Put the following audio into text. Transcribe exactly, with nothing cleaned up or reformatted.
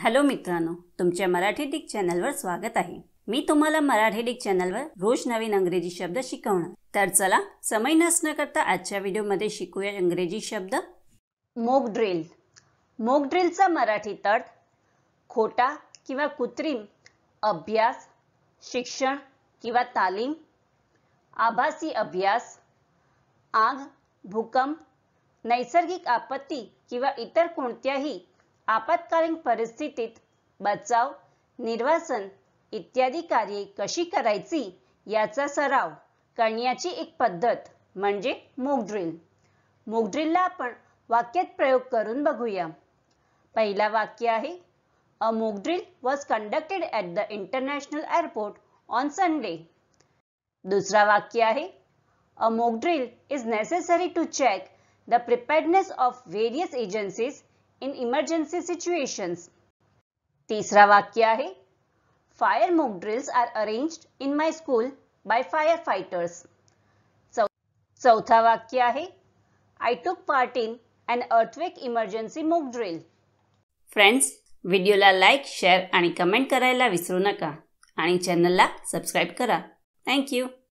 Hello मित्रांनो, तुमच्या Marathi Dick चॅनलवर स्वागत आहे। मी तुम्हाला मराठी डिक चॅनलवर रोज नवीन इंग्रजी शब्द शिकवणार। तर चला समय नष्ट न करता आजच्या व्हिडिओमध्ये शिकूया इंग्रजी शब्द। Mock drill. मॉक ड्रिलचा मराठी अर्थ खोटा किंवा कृत्रिम अभ्यास, शिक्षण किंवा तालीम, आभासी अभ्यास, आग, भूकंप, नैसर्गिक आपत्ती किंवा इतर कोणत्याही आपत्कालीन परिस्थितीत बचाव, निर्वासन इत्यादी कार्ये कशी करायची याचा सराव करण्याची एक पद्धत म्हणजे मॉक ड्रिल। मॉक ड्रिलला आपण वाक्यात प्रयोग करून बघूया। पहिला वाक्य आहे, a mock drill was conducted at the international airport on Sunday. दुसरा वाक्य आहे, a mock drill is necessary to check the preparedness of various agencies in emergency situations। तीसरा वाक्य आहे, fire mock drills are arranged in my school by fire fighters. चौथा वाक्य आहे, I took part in an earthquake emergency mock drill। Friends, व्हिडिओला like, share आणि comment करायला विसरू नका आणि चॅनलला सबस्क्राइब करा। Thank you.